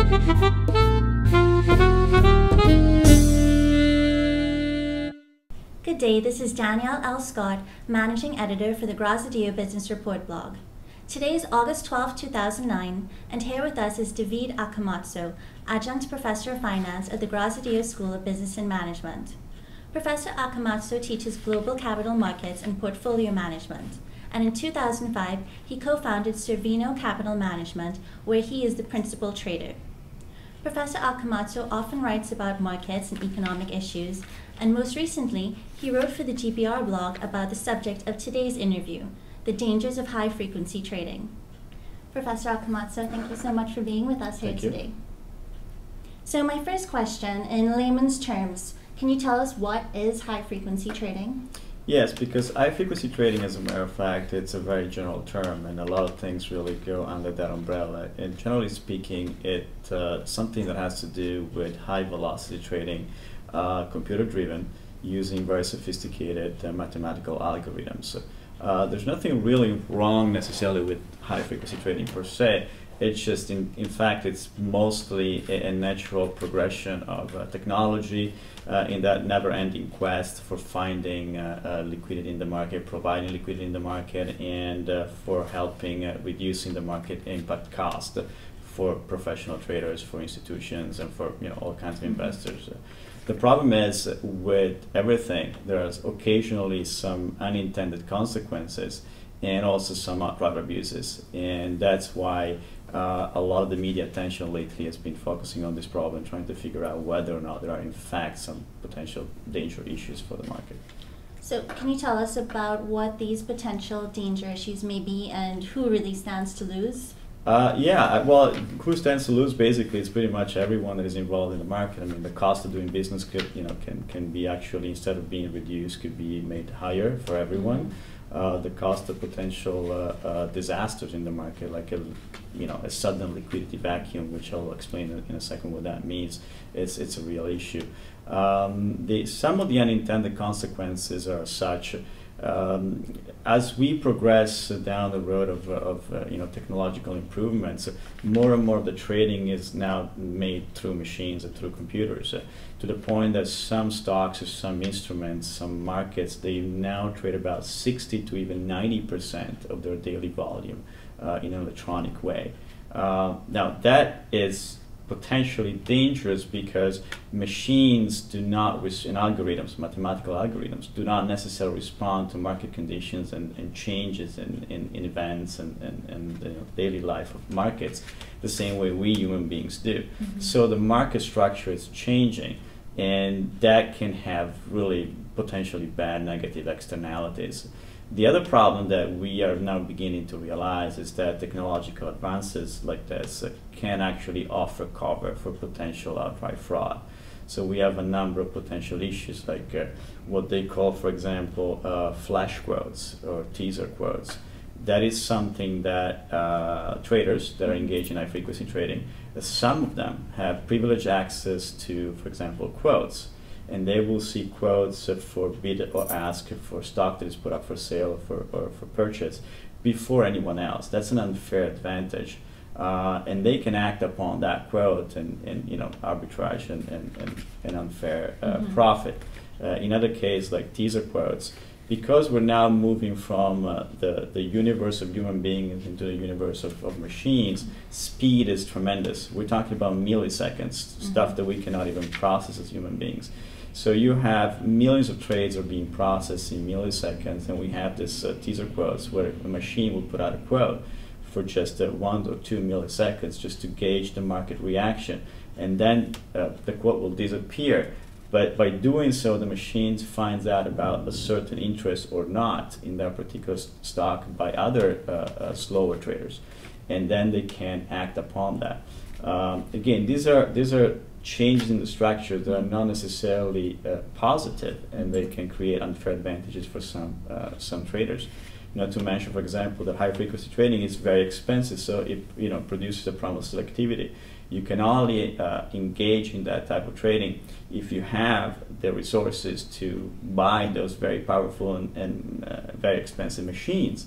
Good day, this is Danielle L. Scott, Managing Editor for the Graziadio Business Report blog. Today is August 12, 2009, and here with us is Davide Accomazzo, Adjunct Professor of Finance at the Graziadio School of Business and Management. Professor Accomazzo teaches global capital markets and portfolio management, and in 2005 he co-founded Cervino Capital Management, where he is the principal trader. Professor Accomazzo often writes about markets and economic issues, and most recently, he wrote for the GPR blog about the subject of today's interview, the dangers of high-frequency trading. Professor Accomazzo, thank you so much for being with us here today. So my first question, in layman's terms, can you tell us what is high-frequency trading? Yes, because high-frequency trading, as a matter of fact, it's a very general term, and a lot of things really go under that umbrella. And generally speaking, it's something that has to do with high-velocity trading, computer-driven, using very sophisticated mathematical algorithms. There's nothing really wrong necessarily with high-frequency trading per se. It's just, in fact, it's mostly a natural progression of technology in that never-ending quest for finding liquidity in the market, providing liquidity in the market, and for helping reducing the market impact cost for professional traders, for institutions, and for all kinds of investors. The problem is with everything, there's occasionally some unintended consequences and also some outright abuses, and that's why a lot of the media attention lately has been focusing on this problem, trying to figure out whether or not there are in fact some potential danger issues for the market. So can you tell us about what these potential danger issues may be and who really stands to lose? Yeah, well, who stands to lose basically is pretty much everyone that is involved in the market. I mean, the cost of doing business could, can be actually, instead of being reduced, could be made higher for everyone. The cost of potential disasters in the market, like a sudden liquidity vacuum, which I'll explain in a second what that means, it's a real issue. Some of the unintended consequences are such. As we progress down the road of technological improvements, more and more of the trading is now made through machines and through computers, to the point that some stocks or some instruments, some markets, they now trade about 60 to even 90% of their daily volume in an electronic way. Now that is potentially dangerous because machines do not, and algorithms, mathematical algorithms, do not necessarily respond to market conditions and changes in events and the daily life of markets the same way we human beings do. So the market structure is changing, and that can have really potentially bad negative externalities. The other problem that we are now beginning to realize is that technological advances like this can actually offer cover for potential outright fraud. So we have a number of potential issues, like what they call, for example, flash quotes or teaser quotes. That is something that traders that are engaged in high-frequency trading, some of them have privileged access to, for example, quotes. And they will see quotes for bid or ask for stock that is put up for sale or for purchase before anyone else. That's an unfair advantage. And they can act upon that quote and arbitrage and unfair profit. In other cases, like teaser quotes, because we're now moving from the universe of human beings into the universe of machines, speed is tremendous. We're talking about milliseconds, stuff that we cannot even process as human beings. So you have millions of trades are being processed in milliseconds, and we have this teaser quotes where a machine will put out a quote for just 1 or 2 milliseconds just to gauge the market reaction, and then the quote will disappear. But by doing so, the machine finds out about a certain interest or not in that particular stock by other slower traders, and then they can act upon that. Again, these are changes in the structure that are not necessarily positive, and they can create unfair advantages for some traders. Not to mention, for example, that high-frequency trading is very expensive, so it produces a problem of selectivity. You can only engage in that type of trading if you have the resources to buy those very powerful and very expensive machines.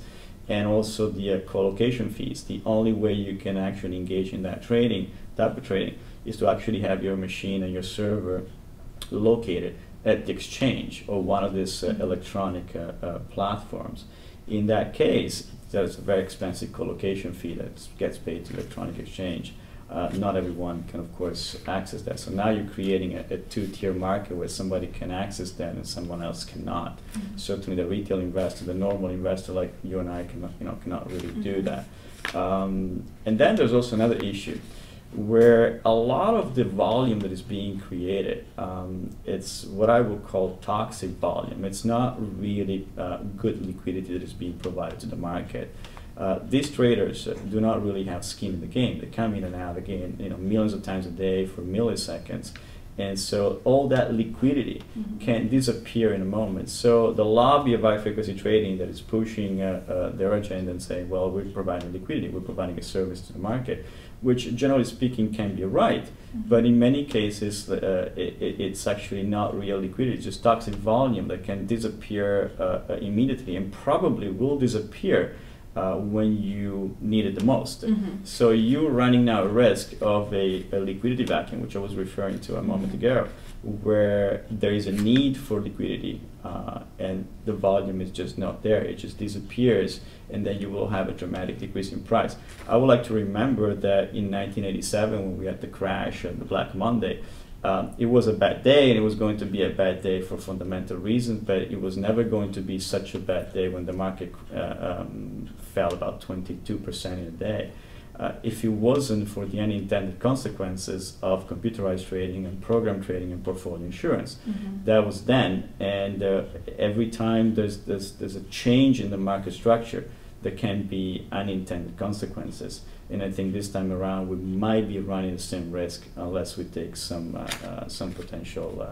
and also the colocation fees. The only way you can actually engage in that type of trading, is to actually have your machine and your server located at the exchange or one of these electronic platforms. In that case, there's a very expensive colocation fee that gets paid to electronic exchange. Not everyone can, of course, access that. So now you're creating a two-tier market where somebody can access that and someone else cannot. Certainly, the retail investor, the normal investor like you and I, cannot really do that. And then there's also another issue where a lot of the volume that is being created, it's what I would call toxic volume. It's not really good liquidity that is being provided to the market. These traders do not really have skin in the game. They come in and out again, millions of times a day for milliseconds. And so all that liquidity can disappear in a moment. So the lobby of high-frequency trading that is pushing their agenda and saying, well, we're providing liquidity, we're providing a service to the market, which generally speaking can be right, but in many cases it's actually not real liquidity, it's just toxic volume that can disappear immediately and probably will disappear when you need it the most. So you're running now a risk of a liquidity vacuum, which I was referring to a moment ago, where there is a need for liquidity and the volume is just not there. It just disappears, and then you will have a dramatic decrease in price. I would like to remember that in 1987, when we had the crash and the Black Monday, it was a bad day, and it was going to be a bad day for fundamental reasons, but it was never going to be such a bad day when the market fell about 22% in a day. If it wasn't for the unintended consequences of computerized trading and program trading and portfolio insurance. That was then, and every time there's a change in the market structure, there can be unintended consequences. And I think this time around we might be running the same risk unless we take some potential,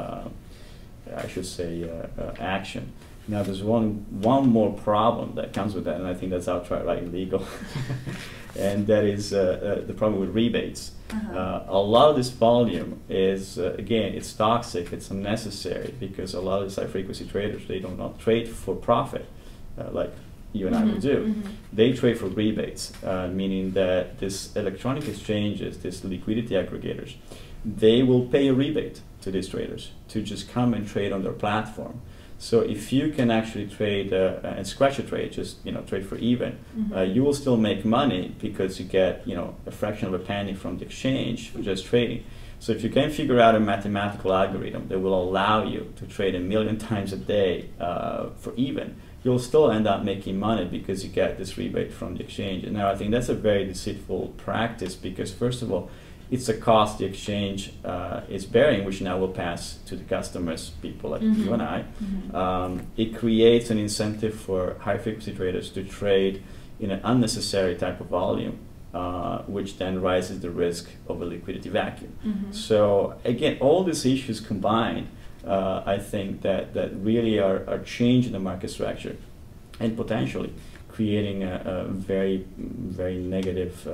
I should say, action. Now there's one more problem that comes with that, and I think that's outright illegal, and that is the problem with rebates. A lot of this volume is, again, it's toxic, it's unnecessary, because a lot of these high-frequency traders, they do not trade for profit, like you and I would do. They trade for rebates, meaning that these electronic exchanges, these liquidity aggregators, they will pay a rebate to these traders to just come and trade on their platform. So if you can actually trade and scratch a trade, just trade for even, you will still make money because you get a fraction of a penny from the exchange for just trading. So if you can figure out a mathematical algorithm that will allow you to trade 1,000,000 times a day for even, you'll still end up making money because you get this rebate from the exchange. And now I think that's a very deceitful practice, because first of all, it's a cost the exchange is bearing, which now will pass to the customers, people like you and I. It creates an incentive for high-frequency traders to trade in an unnecessary type of volume, which then raises the risk of a liquidity vacuum. So again, all these issues combined, I think that really are changing the market structure and potentially creating a very, very negative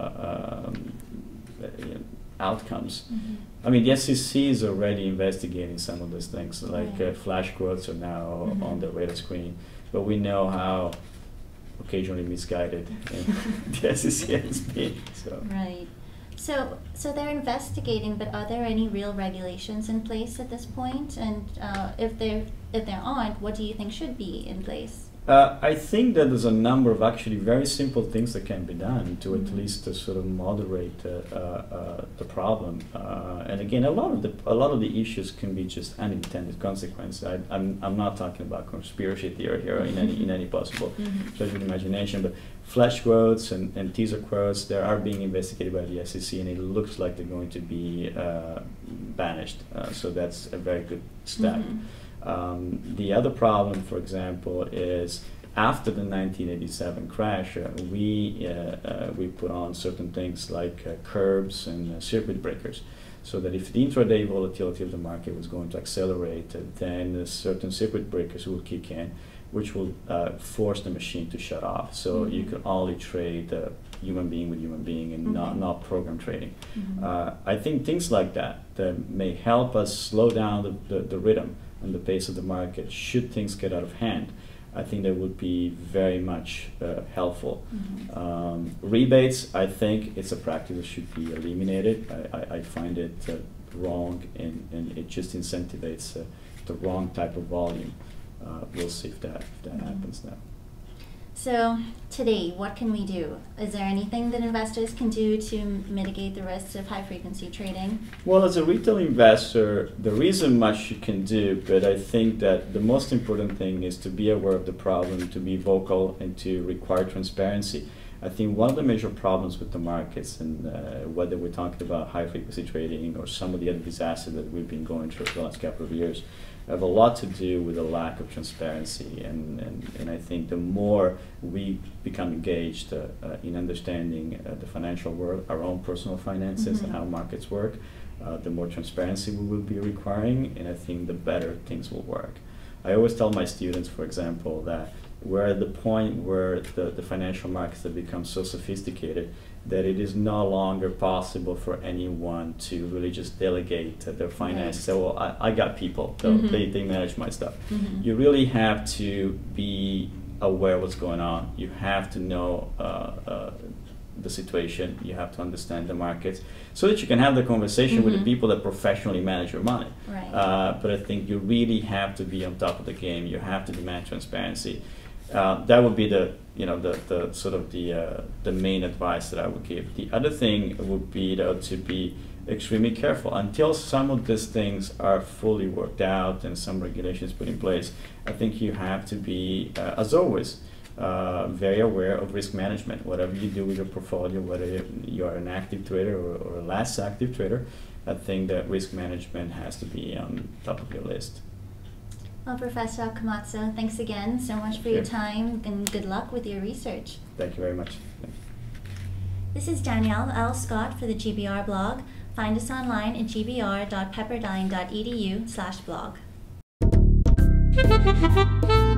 outcomes. I mean, the SEC is already investigating some of those things, like flash quotes are now on the radar screen, but we know how occasionally misguided the SEC has been. So. Right. So they're investigating, but are there any real regulations in place at this point? And if there aren't, what do you think should be in place? I think that there's a number of actually very simple things that can be done to at least sort of moderate the problem. And again, a lot of the issues can be just unintended consequences. I'm not talking about conspiracy theory here in any possible stretch of imagination, but flash quotes and teaser quotes, they are being investigated by the SEC, and it looks like they're going to be banished. So that's a very good step. The other problem, for example, is after the 1987 crash, we put on certain things like curbs and circuit breakers, so that if the intraday volatility of the market was going to accelerate, then certain circuit breakers will kick in, which will force the machine to shut off. So you can only trade human being with human being and not program trading. I think things like that may help us slow down the rhythm and the pace of the market should things get out of hand. I think that would be very much helpful. Mm-hmm. Rebates, I think it's a practice that should be eliminated. I find it wrong, and it just incentivizes the wrong type of volume. We'll see if that happens now. So today, what can we do? Is there anything that investors can do to mitigate the risks of high-frequency trading? Well, as a retail investor, there isn't much you can do, but I think that the most important thing is to be aware of the problem, to be vocal, and to require transparency. I think one of the major problems with the markets, and whether we're talking about high-frequency trading or some of the other disasters that we've been going through for the last couple of years, have a lot to do with a lack of transparency. And I think the more we become engaged in understanding the financial world, our own personal finances, Mm-hmm. and how markets work, the more transparency we will be requiring, and I think the better things will work. I always tell my students, for example, that we're at the point where the financial markets have become so sophisticated that it is no longer possible for anyone to really just delegate their finances. Right. So, well, I got people, Mm-hmm. they manage my stuff. Mm-hmm. You really have to be aware of what's going on. You have to know the situation. You have to understand the markets so that you can have the conversation Mm-hmm. with the people that professionally manage your money. Right. But I think you really have to be on top of the game. You have to demand transparency. That would be the sort of the main advice that I would give. The other thing would be to be extremely careful until some of these things are fully worked out and some regulations put in place. I think you have to be, as always, very aware of risk management. Whatever you do with your portfolio, whether you are an active trader or a less active trader, I think that risk management has to be on top of your list. Well, Professor Accomazzo, thanks again so much for your time, and good luck with your research. Thank you very much. This is Danielle L. Scott for the GBR blog. Find us online at gbr.pepperdine.edu/blog.